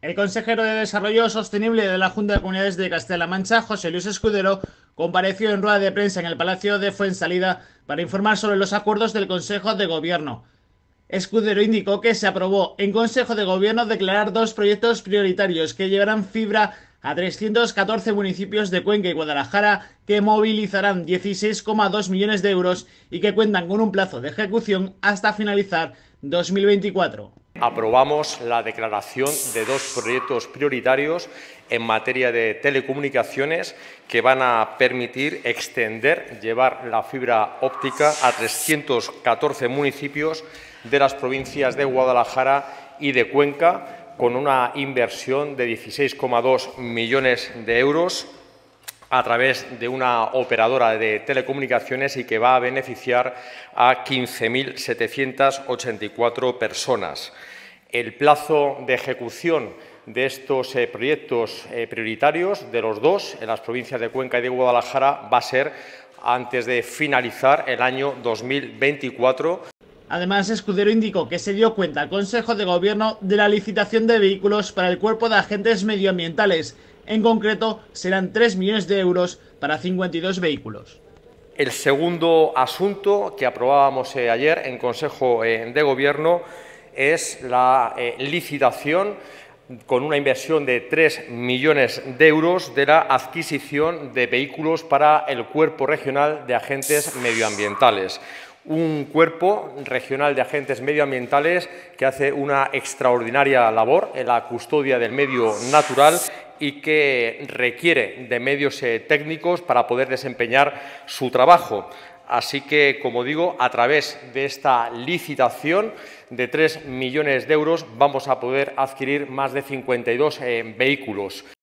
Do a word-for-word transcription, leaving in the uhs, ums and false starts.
El consejero de Desarrollo Sostenible de la Junta de Comunidades de Castilla-La Mancha, José Luis Escudero, compareció en rueda de prensa en el Palacio de Fuensalida para informar sobre los acuerdos del Consejo de Gobierno. Escudero indicó que se aprobó en Consejo de Gobierno declarar dos proyectos prioritarios que llevarán fibra a trescientos catorce municipios de Cuenca y Guadalajara, que movilizarán dieciséis coma dos millones de euros y que cuentan con un plazo de ejecución hasta finalizar dos mil veinticuatro. Aprobamos la declaración de dos proyectos prioritarios en materia de telecomunicaciones que van a permitir extender, llevar la fibra óptica a trescientos catorce municipios de las provincias de Guadalajara y de Cuenca, con una inversión de dieciséis coma dos millones de euros a través de una operadora de telecomunicaciones y que va a beneficiar a quince mil setecientas ochenta y cuatro personas. El plazo de ejecución de estos eh, proyectos eh, prioritarios, de los dos, en las provincias de Cuenca y de Guadalajara, va a ser antes de finalizar el año dos mil veinticuatro. Además, Escudero indicó que se dio cuenta al Consejo de Gobierno de la licitación de vehículos para el Cuerpo de Agentes Medioambientales. En concreto, serán tres millones de euros para cincuenta y dos vehículos. El segundo asunto que aprobábamos eh, ayer en Consejo eh, de Gobierno es la eh, licitación con una inversión de tres millones de euros de la adquisición de vehículos para el Cuerpo Regional de Agentes Medioambientales. Un cuerpo regional de agentes medioambientales que hace una extraordinaria labor en la custodia del medio natural y que requiere de medios eh, técnicos para poder desempeñar su trabajo. Así que, como digo, a través de esta licitación de tres millones de euros vamos a poder adquirir más de cincuenta y dos eh, vehículos.